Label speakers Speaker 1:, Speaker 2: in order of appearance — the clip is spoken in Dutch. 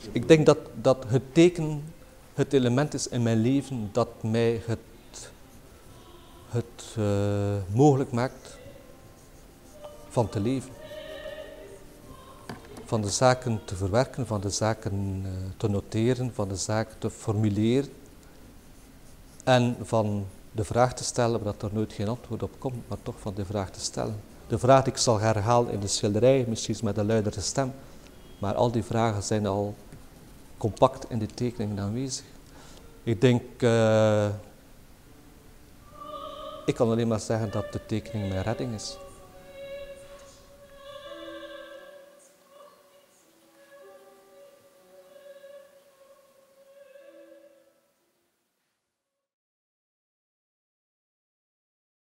Speaker 1: Ik denk dat het teken het element is in mijn leven dat mij het mogelijk maakt van te leven. Van de zaken te verwerken, van de zaken te noteren, van de zaken te formuleren. En van de vraag te stellen waar er nooit geen antwoord op komt, maar toch van de vraag te stellen. De vraag die ik zal herhalen in de schilderij, misschien met een luidere stem, maar al die vragen zijn al compact in de tekeningen aanwezig. Ik denk, ik kan alleen maar zeggen dat de tekening mijn redding is.